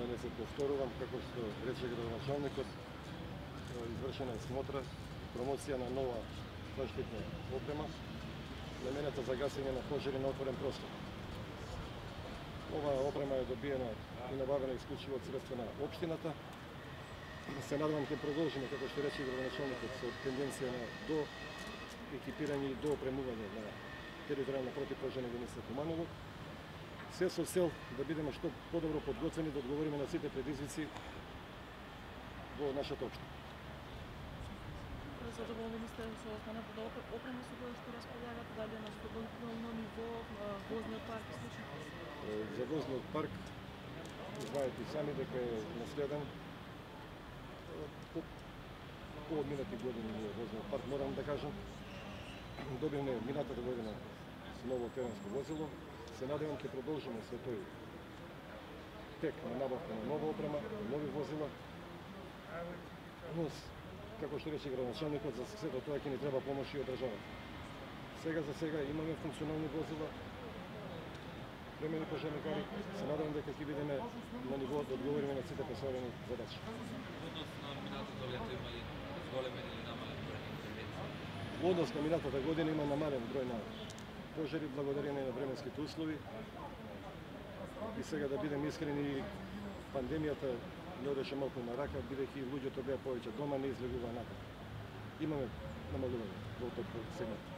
да не се повторувам, како што рече градоначалникот, извршена е смотра, промоција на нова заштитна опрема, намената за гасење на пожари на отворен простор. Оваа опрема е добиена и набавена исклучиво од средства на општината. Се надевам ќе продолжиме, како што рече градоначалникот, со тенденција на до екипирање и до опремување на територијална противпожарна единица Куманово. Се со цел да бидеме што подобро подготвени да одговориме на сите предизвици во нашата општина. Задоволени сте со останата опрема со која што располагате, дали на задоволително ниво, возниот парк и слично? За возниот парк, знаете и сами дека е наследен по одминати години возниот парк, морам да кажам. Добивме минатата година ново теренско возило. Се надевам ќе продолжиме со тој тек на набавка на нова опрема, нови возила. Но, како што рече градоначалникот, за сето тоа ќе ни треба помош и од државата. За сега имаме функционални возила, премени пожарникари. Се надевам дека ќе бидеме на ниво да одговориме на сите поставени задачи. Во однос на минатата година има намален број на пожари благодарение на временските услови. И сега да бидем искрени, пандемијата не одеше малку на рака, бидејќи луѓето беа повеќе дома, не излегуваа напад. Имаме намалување во тој сегмент.